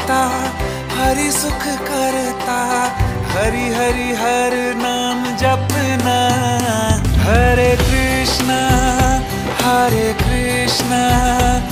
गाता, हरि सुख करता, हरि हरि हर नाम जपना। हरे कृष्णा